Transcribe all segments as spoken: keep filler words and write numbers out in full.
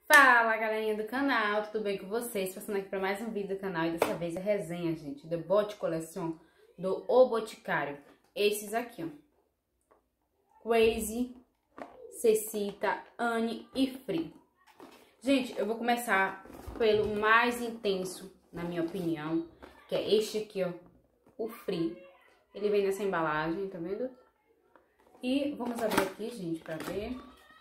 Fala, galerinha do canal, tudo bem com vocês? Passando aqui para mais um vídeo do canal e dessa vez a resenha, gente, do Bote Coleção do O Boticário. Esses aqui, ó. Crazy, Cecita, Anne e Free. Gente, eu vou começar pelo mais intenso, na minha opinião, que é este aqui, ó, o Free. Ele vem nessa embalagem, tá vendo? E vamos abrir aqui, gente, pra ver.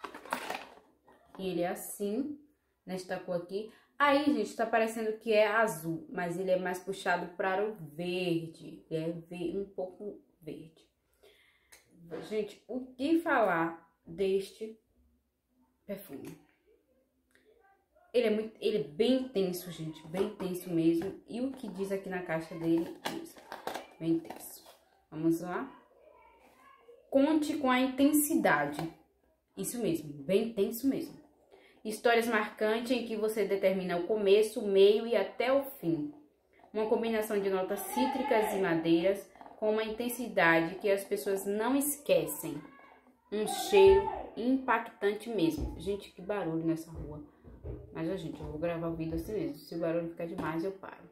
E ele é assim, nesta cor aqui. Aí, gente, tá parecendo que é azul, mas ele é mais puxado para o verde. Ele é um pouco verde. Gente, o que falar deste perfume? Ele é, muito, ele é bem intenso, gente, bem intenso mesmo. E o que diz aqui na caixa dele é isso, bem intenso. Vamos lá? Conte com a intensidade. Isso mesmo, bem intenso mesmo. Histórias marcantes em que você determina o começo, o meio e até o fim. Uma combinação de notas cítricas e madeiras com uma intensidade que as pessoas não esquecem. Um cheiro impactante mesmo. Gente, que barulho nessa rua. Mas, ó, gente, eu vou gravar o vídeo assim mesmo. Se o barulho ficar demais, eu paro.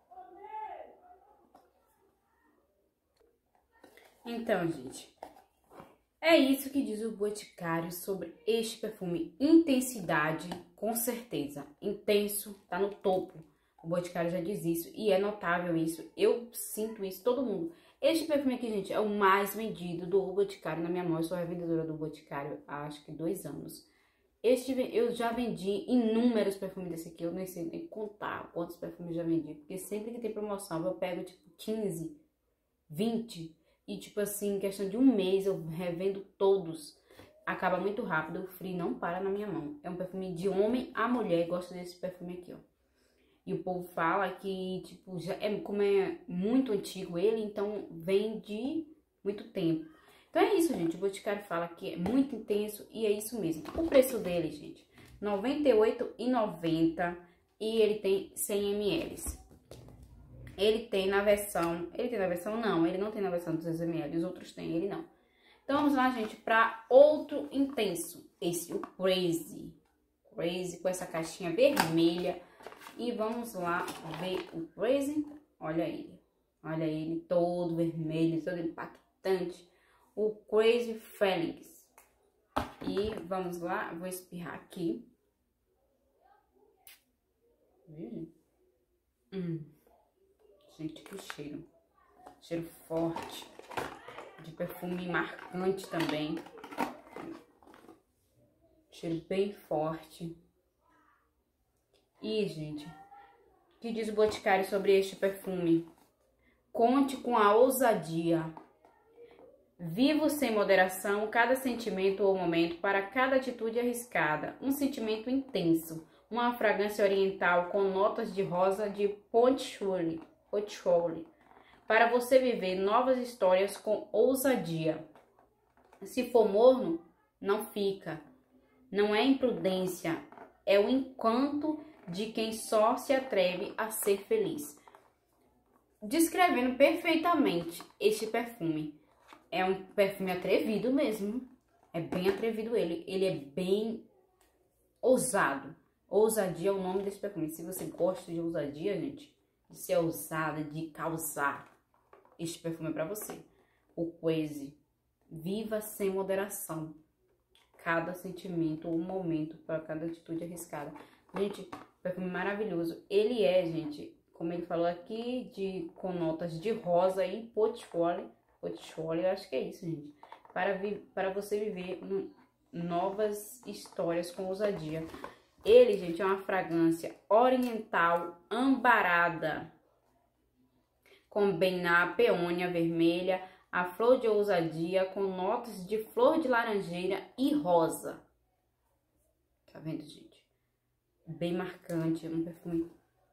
Então, gente... é isso que diz o Boticário sobre este perfume. Intensidade, com certeza. Intenso, tá no topo. O Boticário já diz isso e é notável isso. Eu sinto isso, todo mundo. Este perfume aqui, gente, é o mais vendido do Boticário na minha mão. Eu sou revendedora do Boticário há acho que dois anos. Este, eu já vendi inúmeros perfumes desse aqui. Eu nem sei nem contar quantos perfumes já vendi. Porque sempre que tem promoção, eu pego tipo quinze, vinte... E, tipo assim, em questão de um mês, eu revendo todos. Acaba muito rápido, o Free não para na minha mão. É um perfume de homem a mulher, gosto desse perfume aqui, ó. E o povo fala que, tipo, já é, como é muito antigo ele, então vem de muito tempo. Então é isso, gente. O Boticário fala que é muito intenso e é isso mesmo. O preço dele, gente, noventa e oito reais e noventa centavos e ele tem cem mililitros. Ele tem na versão... Ele tem na versão? Não, ele não tem na versão duzentos mililitros. Os outros tem, ele não. Então, vamos lá, gente, para outro intenso. Esse, o Crazy. Crazy, com essa caixinha vermelha. E vamos lá ver o Crazy. Olha ele. Olha ele, todo vermelho, todo impactante. O Crazy Felix. E vamos lá, vou espirrar aqui. Hum. Hum. Gente, que cheiro. Cheiro forte. De perfume marcante também. Cheiro bem forte. E, gente, o que diz o Boticário sobre este perfume? Conte com a ousadia. Vivo sem moderação cada sentimento ou momento para cada atitude arriscada. Um sentimento intenso. Uma fragrância oriental com notas de rosa de Ponchuli. Para você viver novas histórias com ousadia. Se for morno, não fica. Não é imprudência, é o encanto de quem só se atreve a ser feliz. Descrevendo perfeitamente este perfume. É um perfume atrevido mesmo. É bem atrevido ele. Ele é bem ousado. Ousadia é o nome desse perfume. Se você gosta de ousadia, gente... de ser ousada, de causar, este perfume é pra você. O Crazy. Viva sem moderação. Cada sentimento ou momento para cada atitude arriscada. Gente, perfume maravilhoso. Ele é, gente, como ele falou aqui, de, com notas de rosa e potcholi. Potcholi, eu acho que é isso, gente. Para, vi, para você viver um, novas histórias com ousadia. Ele, gente, é uma fragrância oriental ambarada. Combina a peônia vermelha, a flor de ousadia com notas de flor de laranjeira e rosa. Tá vendo, gente? Bem marcante, é um perfume.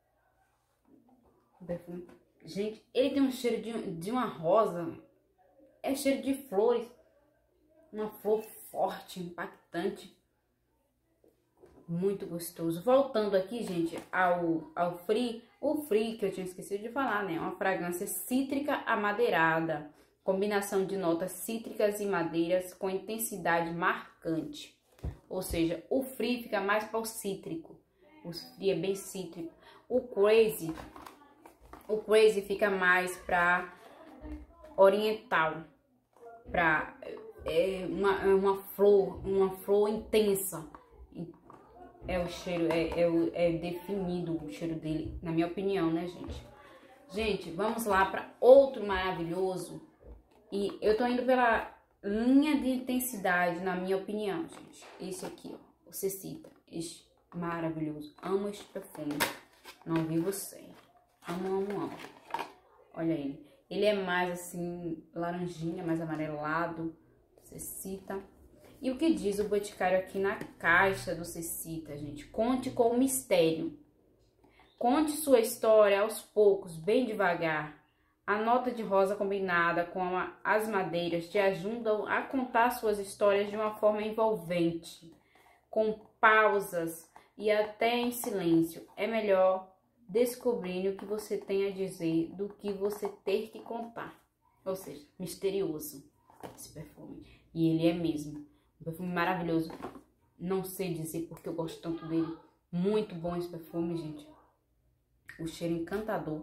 Um perfume. Gente, ele tem um cheiro de, de uma rosa. É cheiro de flores. Uma flor forte, impactante. Muito gostoso. Voltando aqui, gente, ao, ao Free. O Free, que eu tinha esquecido de falar, né? Uma fragrância cítrica amadeirada. Combinação de notas cítricas e madeiras com intensidade marcante. Ou seja, o Free fica mais para o cítrico. O Free é bem cítrico. O Crazy, o Crazy fica mais para oriental. Para é, uma, uma flor, uma flor intensa. É o cheiro, é, é, é definido o cheiro dele, na minha opinião, né, gente? Gente, vamos lá para outro maravilhoso. E eu tô indo pela linha de intensidade, na minha opinião, gente. Esse aqui, ó, o Cecita. Este maravilhoso. Amo este perfume. Não vi você. Amo, amo, amo. Olha ele. Ele é mais assim, laranjinha, mais amarelado. Cecita. E o que diz o Boticário aqui na caixa do Cecita, gente? Conte com o mistério. Conte sua história aos poucos, bem devagar. A nota de rosa combinada com a, as madeiras te ajudam a contar suas histórias de uma forma envolvente, com pausas e até em silêncio. É melhor descobrir o que você tem a dizer do que você ter que contar. Ou seja, misterioso esse perfume. E ele é mesmo. Um perfume maravilhoso. Não sei dizer porque eu gosto tanto dele. Muito bom esse perfume, gente. O cheiro encantador.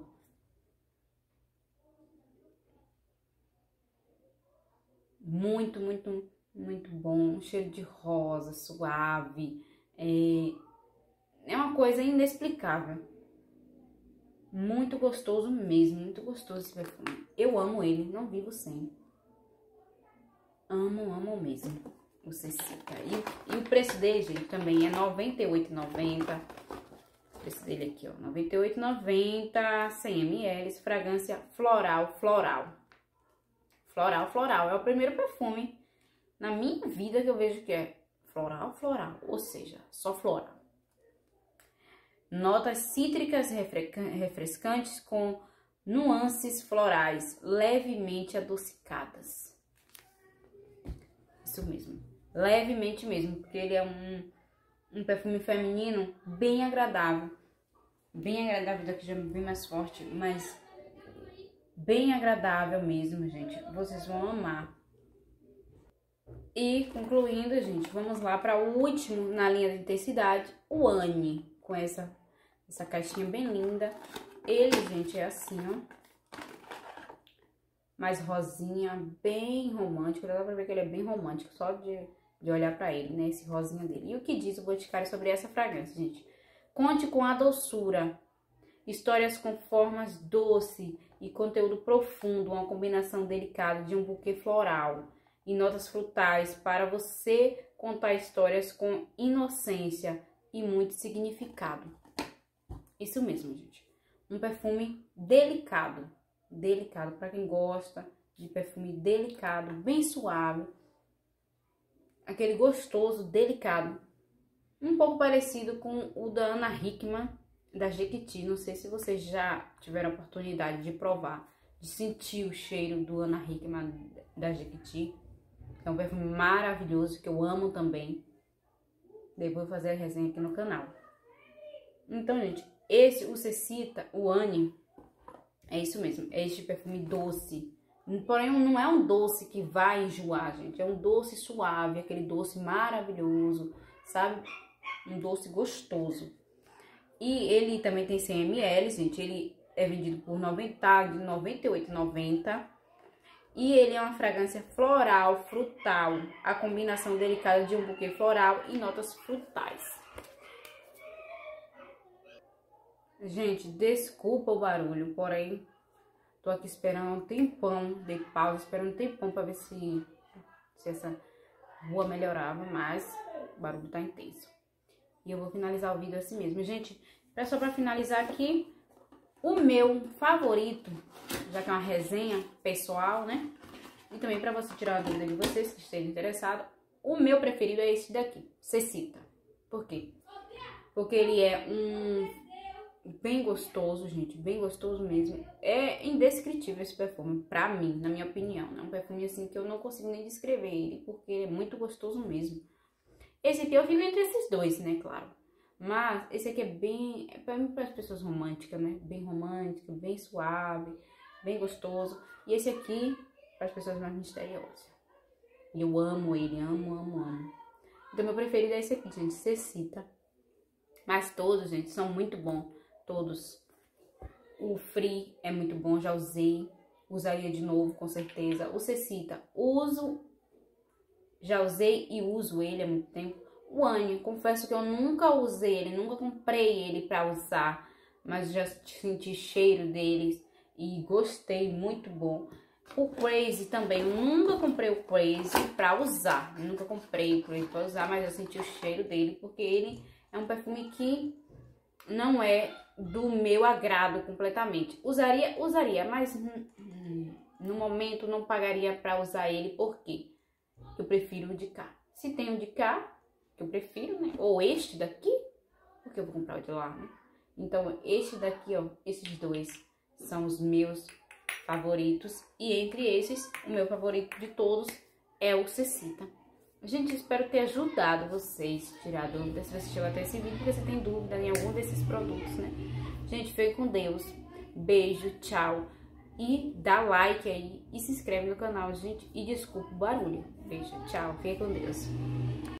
Muito, muito, muito bom. Um cheiro de rosa, suave. É, é uma coisa inexplicável. Muito gostoso mesmo. Muito gostoso esse perfume. Eu amo ele. Não vivo sem. Amo, amo mesmo. O Cecita. E, e o preço dele, gente, também é noventa e oito reais e noventa centavos. O preço dele aqui, ó. noventa e oito reais e noventa centavos, cem mililitros. Fragrância floral, floral. Floral, floral. É o primeiro perfume na minha vida que eu vejo que é floral, floral. Ou seja, só floral. Notas cítricas refrescantes com nuances florais levemente adocicadas. Isso mesmo. Levemente mesmo, porque ele é um, um perfume feminino bem agradável. Bem agradável, daqui já bem mais forte, mas bem agradável mesmo, gente. Vocês vão amar. E concluindo, gente, vamos lá para o último na linha de intensidade, o Anne, com essa, essa caixinha bem linda. Ele, gente, é assim, ó. Mais rosinha, bem romântico. Dá pra ver que ele é bem romântico, só de, de olhar pra ele, né? Esse rosinha dele. E o que diz o Boticário sobre essa fragrância, gente? Conte com a doçura. Histórias com formas doce e conteúdo profundo. Uma combinação delicada de um buquê floral e notas frutais para você contar histórias com inocência e muito significado. Isso mesmo, gente. Um perfume delicado. Delicado, para quem gosta de perfume delicado, bem suave. Aquele gostoso, delicado. Um pouco parecido com o da Ana Hickman, da Jequiti. Não sei se vocês já tiveram a oportunidade de provar, de sentir o cheiro do Ana Hickman da Jequiti. É um perfume maravilhoso, que eu amo também. Depois vou fazer a resenha aqui no canal. Então, gente, esse, o Cecita, o Anne, é isso mesmo, é este perfume doce. Porém, não é um doce que vai enjoar, gente. É um doce suave, aquele doce maravilhoso, sabe? Um doce gostoso. E ele também tem cem mililitros, gente. Ele é vendido por noventa, de noventa e oito reais e noventa centavos. E ele é uma fragrância floral, frutal. A combinação delicada de um buquê floral e notas frutais. Gente, desculpa o barulho, porém, tô aqui esperando um tempão, dei pausa, esperando um tempão pra ver se, se essa rua melhorava, mas o barulho tá intenso. E eu vou finalizar o vídeo assim mesmo. Gente, é só pra finalizar aqui, o meu favorito, já que é uma resenha pessoal, né? E também pra você tirar a dúvida de vocês que estejam interessados, o meu preferido é esse daqui, Cecita. Por quê? Porque ele é um bem gostoso, gente, bem gostoso mesmo. É indescritível esse perfume, pra mim, na minha opinião. É um perfume assim que eu não consigo nem descrever ele, porque é muito gostoso mesmo. Esse aqui eu fico entre esses dois, né, claro. Mas esse aqui é bem, é para as pessoas românticas, né? Bem romântico, bem suave, bem gostoso. E esse aqui para as pessoas mais misteriosas. E eu amo ele, amo, amo, amo. Então, meu preferido é esse aqui, gente, Cecita. Mas todos, gente, são muito bons. Todos. O Free é muito bom, já usei. Usaria de novo, com certeza. O Cecita, uso. Já usei e uso ele há muito tempo. O Annie, confesso que eu nunca usei ele, nunca comprei ele pra usar. Mas já senti cheiro deles e gostei, muito bom. O Crazy também, eu nunca comprei o Crazy pra usar. Eu nunca comprei o Crazy pra usar, mas eu senti o cheiro dele, porque ele é um perfume que não é do meu agrado completamente. Usaria, usaria, mas hum, no momento não pagaria pra usar ele, porque eu prefiro o de cá. Se tem o de cá, que eu prefiro, né? Ou este daqui, porque eu vou comprar o de lá, né? Então, este daqui, ó, esses dois são os meus favoritos. E entre esses, o meu favorito de todos é o Cecita. Gente, espero ter ajudado vocês a tirar dúvidas. Se você chegou até esse vídeo, porque você tem dúvida em algum desses produtos, né? Gente, fique com Deus. Beijo, tchau. E dá like aí e se inscreve no canal, gente. E desculpa o barulho. Beijo, tchau. Fique com Deus.